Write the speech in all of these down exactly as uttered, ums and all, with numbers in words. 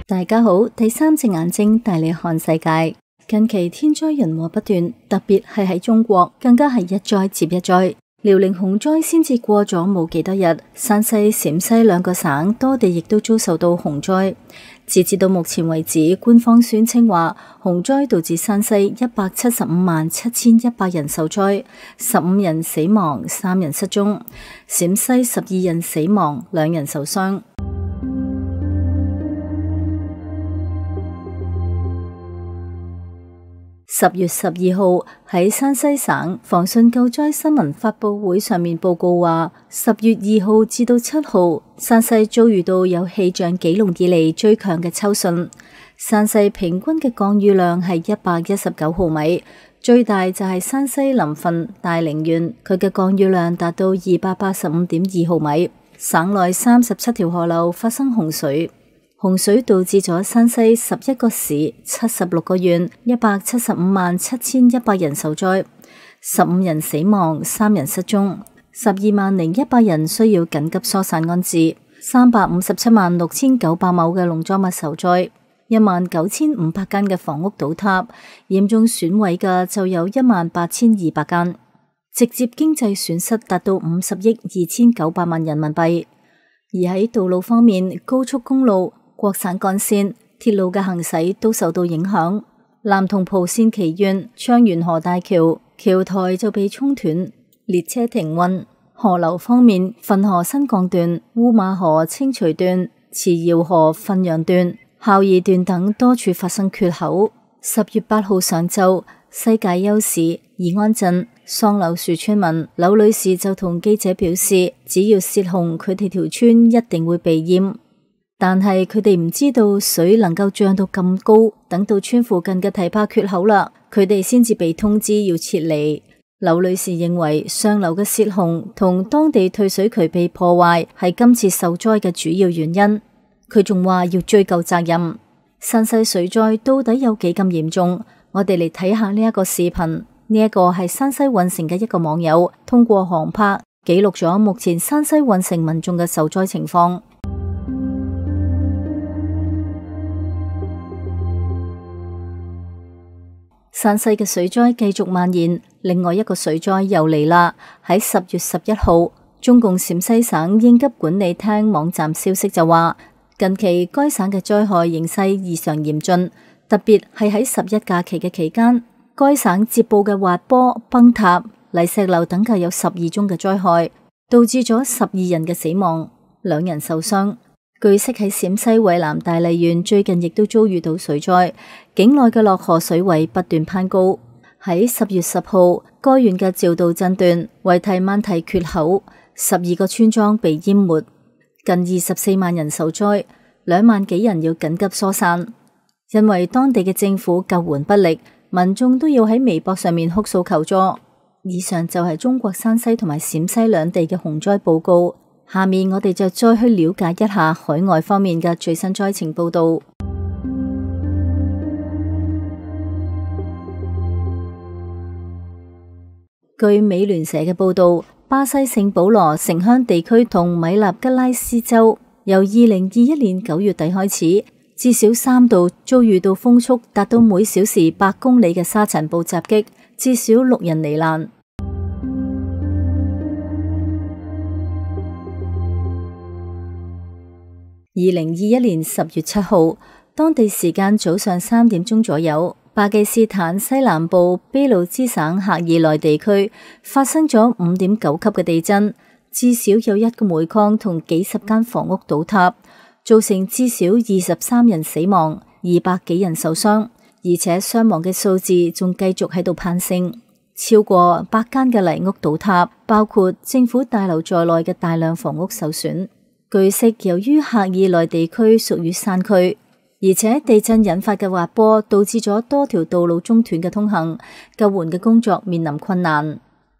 大家好，第三隻眼睛帶你看世界。近期天災人禍不斷，特別係喺中國，更加係一災接一災。遼寧洪災先至過咗冇幾多日，山西、陝西兩個省多地亦都遭受到洪災。截至到目前為止，官方宣稱話洪災導致山西一百七十五萬七千一百人受災，十五人死亡，三人失蹤；陝西十二人死亡，兩人受傷。十月十二號喺山西省防汛救災新聞發佈會上面報告話，十月二號至到七號，山西遭遇到有氣象紀錄以嚟最強嘅秋汛。山西平均嘅降雨量係一百一十九毫米，最大就係山西臨汾大陵縣，佢嘅降雨量達到二百八十五點二毫米。省內三十七條河流發生洪水。洪水導致咗山西十一個市、七十六個縣、一百七十五萬七千一百人受災，十五人死亡，三人失蹤，十二萬零一百人需要緊急疏散安置，三百五十七萬六千九百畝嘅農作物受災，一萬九千五百間嘅房屋倒塌，嚴重損毀嘅就有一萬八千二百間，直接經濟損失達到五十億二千九百萬人民幣。而喺道路方面，高速公路、國省幹線、鐵路嘅行駛都受到影響，南同蒲線奇縣、昌原河大橋橋台就被沖斷，列車停運。河流方面，汾河新港段、烏馬河清徐段、慈瑤河汾陽段、孝義段等多處發生缺口。十月八號上晝，西界丘市宜安鎮桑柳樹村民柳女士就同記者表示，只要泄洪，佢哋條村一定會被淹。但係佢哋唔知道水能夠漲到咁高，等到村附近嘅堤壩缺口啦，佢哋先至被通知要撤離。柳女士認為上流嘅泄洪同當地退水渠被破壞係今次受災嘅主要原因。佢仲話要追究責任。山西水災到底有幾咁嚴重？我哋嚟睇下呢一個視頻。呢一個係山西運城嘅一個網友通過航拍記錄咗目前山西運城民眾嘅受災情況。山西嘅水災繼續蔓延，另外一個水災又嚟啦。喺十月十一號，中共陝西省應急管理廳網站消息就話，近期該省嘅災害形勢異常嚴峻，特別係喺十一假期嘅期間，該省接報嘅滑坡、崩塌、泥石流等嘅有十二宗嘅災害，導致咗十二人嘅死亡，兩人受傷。據悉喺陝西渭南大荔縣最近亦都遭遇到水災，境內嘅洛河水位不斷攀高。喺十月十號，該縣嘅趙道鎮段圍堤萬堤缺口，十二個村莊被淹沒，近二十四萬人受災，兩萬幾人要緊急疏散。因為當地嘅政府救援不力，民眾都要喺微博上面哭訴求助。以上就係中國山西同埋陝西兩地嘅洪災報告。下面我哋就再去了解一下海外方面嘅最新災情報道。據美聯社嘅報道，巴西聖保羅城鄉地區同米納吉拉斯州由二零二一年九月底開始，至少三度遭遇到風速達到每小時百公里嘅沙塵暴襲擊，至少六人罹難。二零二一年十月七號，當地時間早上三點鐘左右，巴基斯坦西南部俾路支省赫爾內地區發生咗五點九級嘅地震，至少有一個煤礦同幾十間房屋倒塌，造成至少二十三人死亡，二百幾人受傷，而且傷亡嘅數字仲繼續喺度攀升，超過百間嘅泥屋倒塌，包括政府大樓在內嘅大量房屋受損。據悉，由於赫爾內地區屬於山區，而且地震引發嘅滑坡導致咗多條道路中斷嘅通行，救援嘅工作面臨困難。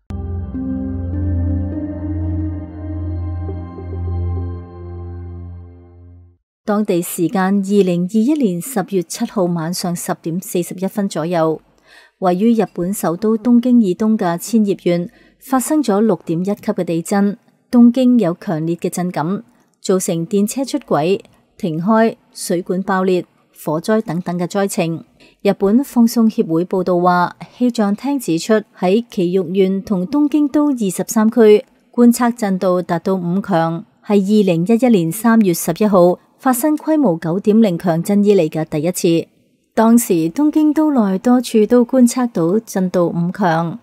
當地時間二零二一年十月七號晚上十點四十一分左右，位於日本首都東京以東嘅千葉縣發生咗六點一級嘅地震，東京有強烈嘅震感，造成電車出軌， 停開、水管爆裂、火災等等嘅災情。日本放送協會報道話，氣象廳指出喺埼玉縣同東京都二十三區觀測震度達到五強，係二零一一年三月十一號發生規模九點零強震以嚟嘅第一次。當時東京都內多處都觀測到震度五強。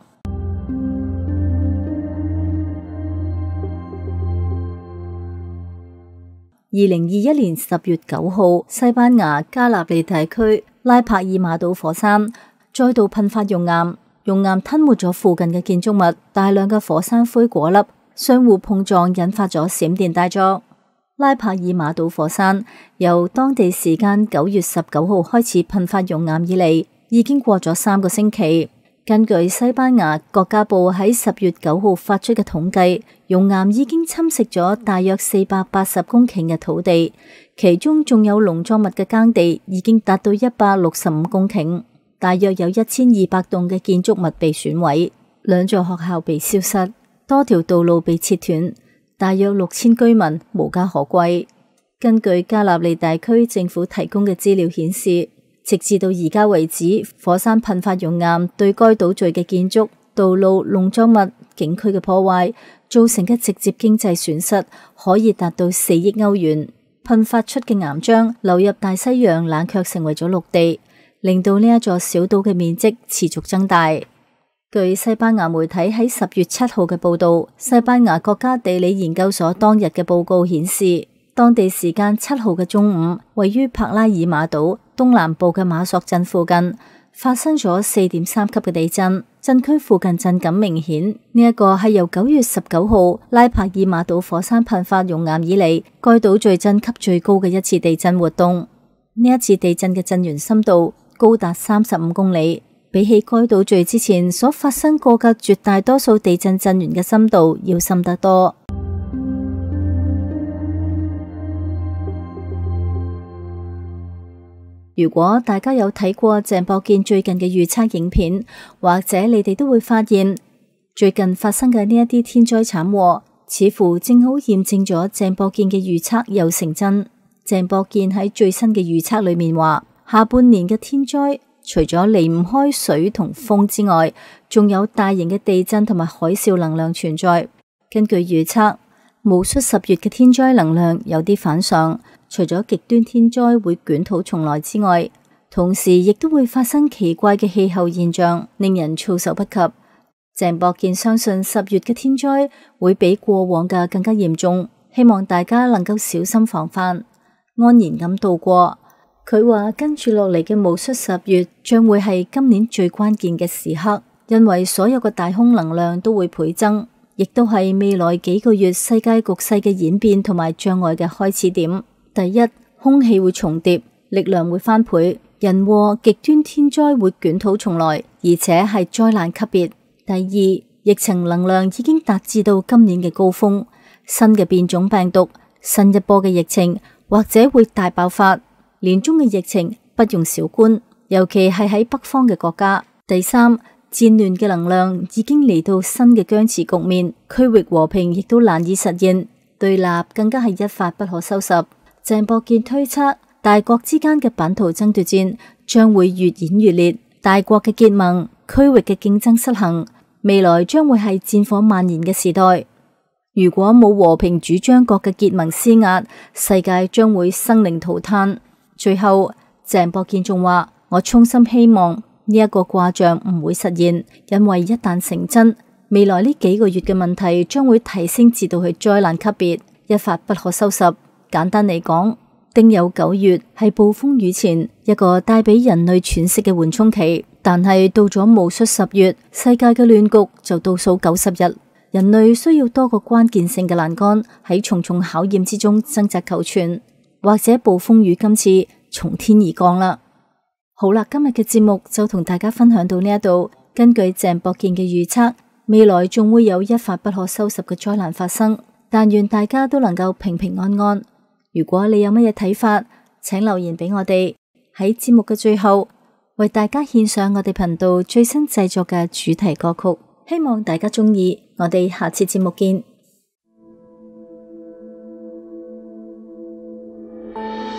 二零二一年十月九號，西班牙加納利大區拉帕爾馬島火山再度噴發熔岩，熔岩吞沒咗附近嘅建築物，大量嘅火山灰顆粒相互碰撞，引發咗閃電大作。拉帕爾馬島火山由當地時間九月十九號開始噴發熔岩以嚟，已經過咗三個星期。根據西班牙國家報喺十月九號發出嘅統計，熔岩已經侵蝕咗大約四百八十公頃嘅土地，其中仲有農作物嘅耕地已經達到一百六十五公頃，大約有一千二百棟嘅建築物被損毀，兩座學校被消失，多條道路被切斷，大約六千居民無家可歸。根據加納利大區政府提供嘅資料顯示，直至到而家為止，火山噴發熔岩對該島嶼嘅建築、道路、農作物、景區嘅破壞造成嘅直接經濟損失可以達到四億歐元。噴發出嘅岩漿流入大西洋，冷卻成為咗陸地，令到呢一座小島嘅面積持續增大。據西班牙媒體喺十月七號嘅報道，西班牙國家地理研究所當日嘅報告顯示，當地時間七號嘅中午，位於帕拉爾馬島東南部嘅馬索鎮附近發生咗四點三級嘅地震，震區附近震感明顯。呢一個係由九月十九號拉帕爾馬島火山噴發熔岩以嚟，該島最震級最高嘅一次地震活動。呢一次地震嘅震源深度高達三十五公里，比起該島最之前所發生過嘅絕大多數地震震源嘅深度要深得多。如果大家有睇過鄭博健最近嘅預測影片，或者你哋都會發現，最近發生嘅呢一啲天災慘禍，似乎正好驗證咗鄭博健嘅預測又成真。鄭博健喺最新嘅預測裏面話，下半年嘅天災除咗離唔開水同風之外，仲有大型嘅地震同埋海嘯能量存在。根據預測，戊戌十月嘅天災能量有啲反常。除咗極端天災會捲土重來之外，同時亦都會發生奇怪嘅氣候現象，令人措手不及。鄭博健相信十月嘅天災會比過往嘅更加嚴重，希望大家能夠小心防範，安然咁度過。佢話跟住落嚟嘅戊戌十月將會係今年最關鍵嘅時刻，因為所有嘅大空能量都會倍增，亦都係未來幾個月世界局勢嘅演變同埋障礙嘅開始點。第一，空氣會重疊，力量會翻倍，人禍極端天災會捲土重來，而且係災難級別。第二，疫情能量已經達至到今年嘅高峰，新嘅變種病毒、新一波嘅疫情或者會大爆發，年中嘅疫情不容小觀，尤其係喺北方嘅國家。第三，戰亂嘅能量已經嚟到新嘅僵持局面，區域和平亦都難以實現，對立更加係一發不可收拾。鄭博健推測，大國之間嘅版圖爭奪戰將會越演越烈，大國嘅結盟、區域嘅競爭失衡，未來將會係戰火蔓延嘅時代。如果冇和平主張國嘅結盟施壓，世界將會生靈塗炭。最後，鄭博健仲話：我衷心希望呢一個卦象唔會實現，因為一旦成真，未來呢幾個月嘅問題將會提升至到去災難級別，一發不可收拾。簡單嚟講，丁酉九月係暴風雨前一個帶俾人類喘息嘅緩衝期，但係到咗戊戌十月，世界嘅亂局就倒數九十日，人類需要多個關鍵性嘅欄杆喺重重考驗之中掙扎求存，或者暴風雨今次從天而降啦。好啦，今日嘅節目就同大家分享到呢一度。根據鄭博健嘅預測，未來仲會有一發不可收拾嘅災難發生，但願大家都能夠平平安安。如果你有乜嘢睇法，請留言俾我哋。喺節目嘅最後，為大家獻上我哋頻道最新製作嘅主題歌曲，希望大家鍾意。我哋下次節目見。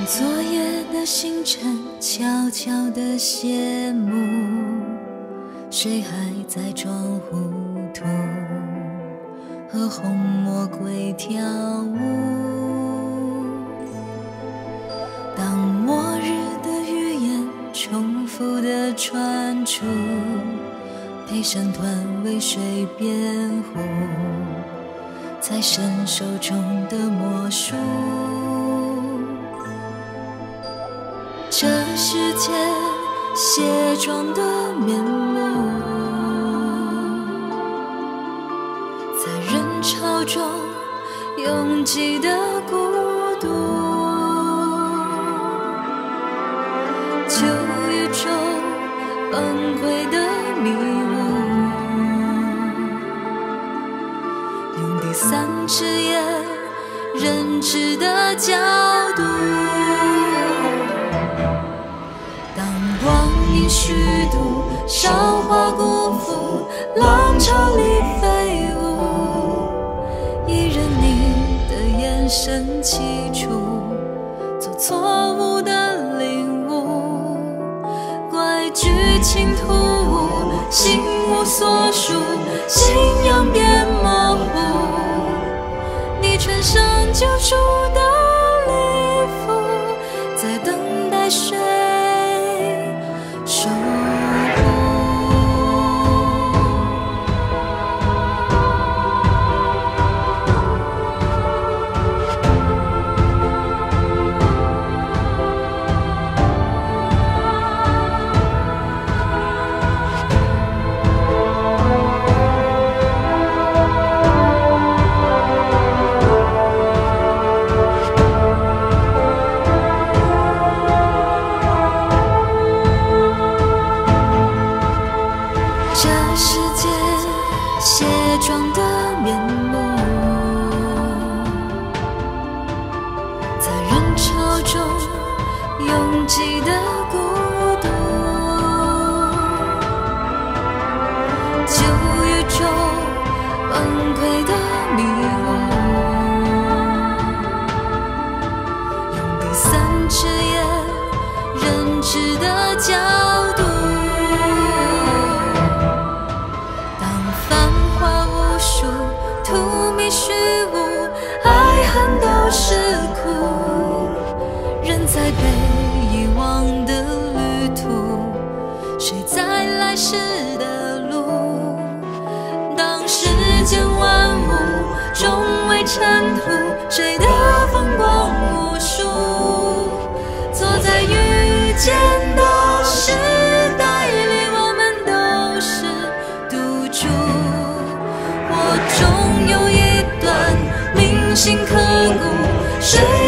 昨夜的星辰悄悄地谢幕，谁还在装糊涂，和红魔鬼跳舞。当末日的预言重复地传出，陪审团为谁辩护？财神手中的魔术，这世界卸妆的面目，在人潮中拥挤的孤独。旧宇宙崩溃的迷雾，用第三只眼认知的角度。当光阴虚度，韶华辜负，浪潮里飞舞，依然你的眼神起处，做错误的领悟，怪剧情突兀，心无所属，信仰变模糊。你穿上救赎的礼服，在等待谁守护。这世界卸妆的面目，在人潮中拥挤的孤独。旧宇宙崩溃的迷雾，用第三只眼认知的角度。荼蘼虚无，爱恨都是苦，人在被遗忘的旅途，谁在来时的路？当世间万物终为尘土，谁的风光无数？坐在遇见的时代里，我们都是赌注。我终有一段铭心刻骨，谁